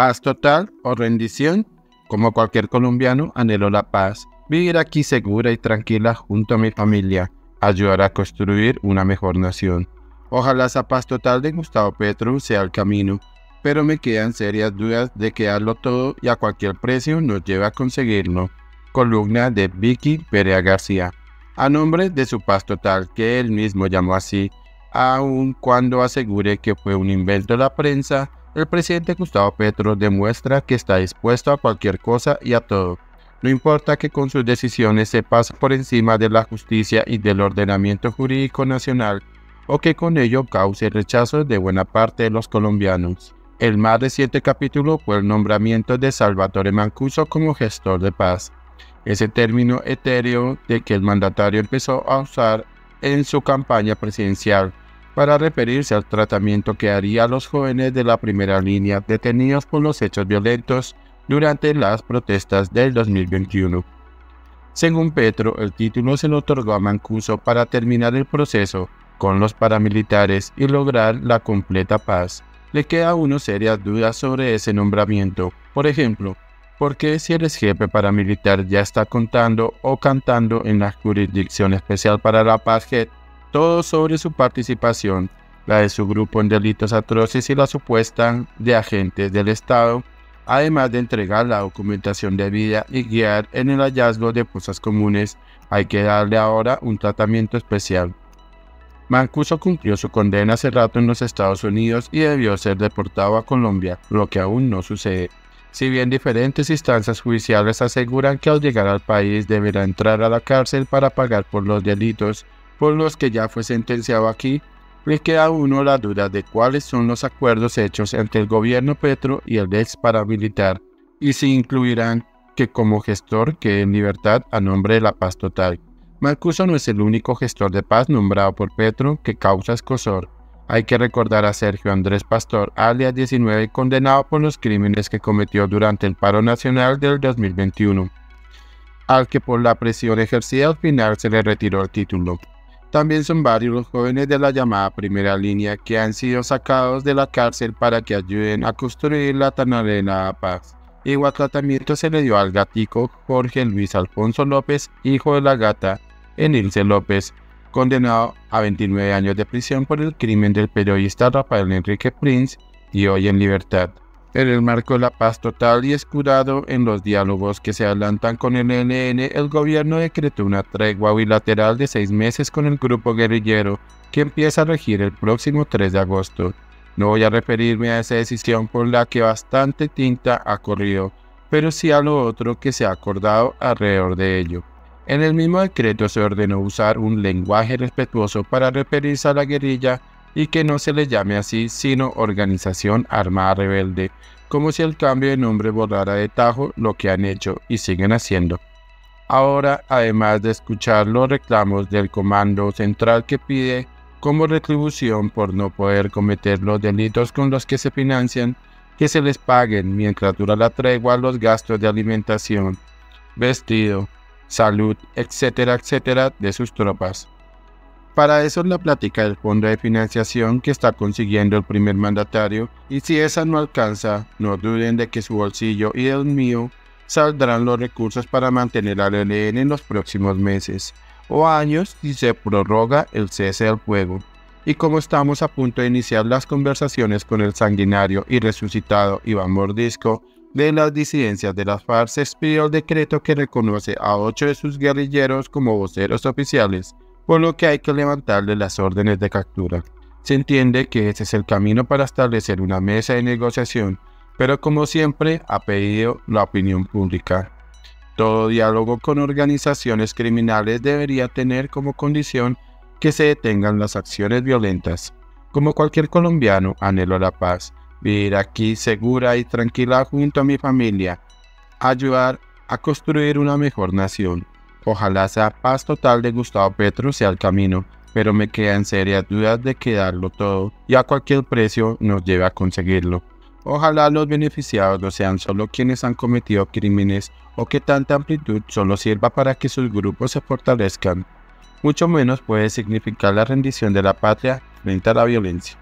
¿Paz total o rendición? Como cualquier colombiano, anhelo la paz, vivir aquí segura y tranquila junto a mi familia, ayudar a construir una mejor nación. Ojalá esa paz total de Gustavo Petro sea el camino, pero me quedan serias dudas de que darlo todo y a cualquier precio nos lleve a conseguirlo. Columna de Vicky Perea García. A nombre de su paz total, que él mismo llamó así, aun cuando asegure que fue un invento de la prensa, el presidente Gustavo Petro demuestra que está dispuesto a cualquier cosa y a todo. No importa que con sus decisiones se pase por encima de la justicia y del ordenamiento jurídico nacional, o que con ello cause el rechazo de buena parte de los colombianos. El más reciente capítulo fue el nombramiento de Salvatore Mancuso como gestor de paz. Ese término etéreo de que el mandatario empezó a usar en su campaña presidencial para referirse al tratamiento que haría a los jóvenes de la primera línea detenidos por los hechos violentos durante las protestas del 2021. Según Petro, el título se lo otorgó a Mancuso para terminar el proceso con los paramilitares y lograr la completa paz. Le queda a uno serias dudas sobre ese nombramiento. Por ejemplo, ¿por qué si el ex jefe paramilitar ya está contando o cantando en la Jurisdicción Especial para la Paz JEP todo sobre su participación, la de su grupo en delitos atroces y la supuesta de agentes del Estado, además de entregar la documentación debida y guiar en el hallazgo de fosas comunes? Hay que darle ahora un tratamiento especial. Mancuso cumplió su condena hace rato en los Estados Unidos y debió ser deportado a Colombia, lo que aún no sucede. Si bien diferentes instancias judiciales aseguran que al llegar al país deberá entrar a la cárcel para pagar por los delitos por los que ya fue sentenciado aquí, le queda a uno la duda de cuáles son los acuerdos hechos entre el gobierno Petro y el ex paramilitar, y si incluirán que como gestor quede en libertad a nombre de la paz total. Mancuso no es el único gestor de paz nombrado por Petro que causa escozor. Hay que recordar a Sergio Andrés Pastor, alias 19, condenado por los crímenes que cometió durante el paro nacional del 2021, al que por la presión ejercida al final se le retiró el título. También son varios los jóvenes de la llamada primera línea que han sido sacados de la cárcel para que ayuden a construir la tan anhelada paz. Igual tratamiento se le dio al gatico Jorge Luis Alfonso López, hijo de la gata Enilce López, condenado a 29 años de prisión por el crimen del periodista Rafael Enrique Prince y hoy en libertad. En el marco de la paz total y escudado en los diálogos que se adelantan con el ELN, el gobierno decretó una tregua bilateral de 6 meses con el grupo guerrillero que empieza a regir el próximo 3 de agosto. No voy a referirme a esa decisión por la que bastante tinta ha corrido, pero sí a lo otro que se ha acordado alrededor de ello. En el mismo decreto se ordenó usar un lenguaje respetuoso para referirse a la guerrilla y que no se le llame así sino Organización Armada Rebelde, como si el cambio de nombre borrara de tajo lo que han hecho y siguen haciendo. Ahora, además de escuchar los reclamos del Comando Central que pide como retribución por no poder cometer los delitos con los que se financian, que se les paguen mientras dura la tregua los gastos de alimentación, vestido, salud, etcétera, etcétera, de sus tropas. Para eso es la plática del fondo de financiación que está consiguiendo el primer mandatario, y si esa no alcanza, no duden de que su bolsillo y el mío saldrán los recursos para mantener al ELN en los próximos meses o años si se prorroga el cese del fuego. Y como estamos a punto de iniciar las conversaciones con el sanguinario y resucitado Iván Mordisco de las disidencias de las FARC, se expidió el decreto que reconoce a 8 de sus guerrilleros como voceros oficiales, por lo que hay que levantarle las órdenes de captura. Se entiende que ese es el camino para establecer una mesa de negociación, pero como siempre ha pedido la opinión pública. Todo diálogo con organizaciones criminales debería tener como condición que se detengan las acciones violentas. Como cualquier colombiano, anhelo la paz, vivir aquí segura y tranquila junto a mi familia, ayudar a construir una mejor nación. Ojalá esa paz total de Gustavo Petro sea el camino, pero me quedan serias dudas de que darlo todo y a cualquier precio nos lleve a conseguirlo. Ojalá los beneficiados no sean solo quienes han cometido crímenes o que tanta amplitud solo sirva para que sus grupos se fortalezcan. Mucho menos puede significar la rendición de la patria frente a la violencia.